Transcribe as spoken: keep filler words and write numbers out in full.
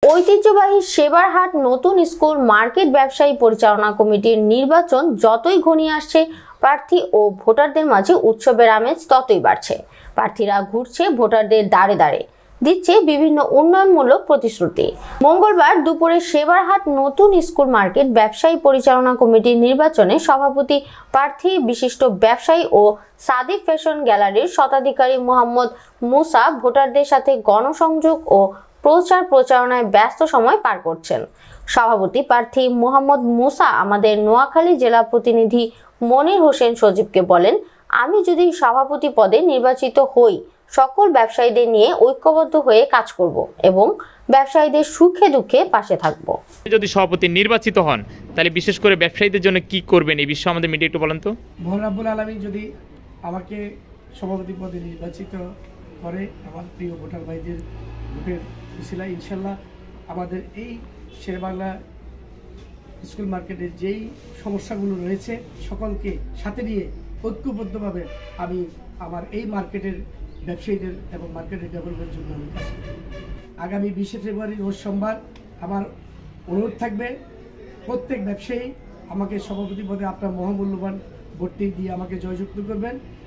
ঐতিহ্যবাহী সেবারহাট নতুন school market ব্যবসায়ী পরিচালনা কমিটির নির্বাচন যতই ঘনিয়ে আসছে, প্রার্থী ও ভোটারদের মাঝে উৎসবের আমেজ ততই বাড়ছে। প্রার্থীরা ঘুরছে ভোটারদের দাঁড়ে দাঁড়ে, দিচ্ছে বিভিন্ন উন্নয়নমূলক প্রতিশ্রুতি। মঙ্গলবার দুপুরে সেবারহাট নতুন স্কুল মার্কেট ব্যবসায়ী পরিচালনা কমিটির নির্বাচনে সভাপতি প্রার্থী বিশিষ্ট ব্যবসায়ী ও সাদিক ফ্যাশন গ্যালারির শতাধিকারী মোহাম্মদ মুসা ভোটারদের সাথে গণসংযোগ ও প্রচার প্রচারণায় ব্যস্ত সময় পার করছেন। সভাপতি প্রার্থী মোহাম্মদ মুসা আমাদের নোয়াখালী জেলা প্রতিনিধি মনির হোসেন সজীবকে বলেন, আমি যদি সভাপতি পদে নির্বাচিত হই, সকল ব্যবসায়ীদের নিয়ে ঐক্যবদ্ধ হয়ে কাজ করব এবং ব্যবসায়ীদের সুখে দুঃখে পাশে থাকব। যদি সভাপতি নির্বাচিত হন, তাহলে বিশেষ করে ব্যবসায়ীদের জন্য কি করবেন এই বিষয়ে আমাদের মিডিয়া একটু বলেন তো। মহান রব্বুল আলামিন যদি আমাকে সভাপতি পদে নির্বাচিত করে, আমার প্রিয় ভোটার ভাইদের ভোটের মিছিলায় ইনশাল্লাহ আমাদের এই শেরবাংলা স্কুল মার্কেটের যেই সমস্যাগুলো রয়েছে সকলকে সাথে নিয়ে ঐক্যবদ্ধভাবে আমি আমার এই মার্কেটের ব্যবসায়ীদের এবং মার্কেটের ডেভেলপমেন্টের জন্য আমি কাজ করি। আগামী বিশে ফেব্রুয়ারি রোজ সোমবার আমার অনুরোধ থাকবে, প্রত্যেক ব্যবসায়ী আমাকে সভাপতি পদে আপনার মহামূল্যবান ভোটটি দিয়ে আমাকে জয়যুক্ত করবেন।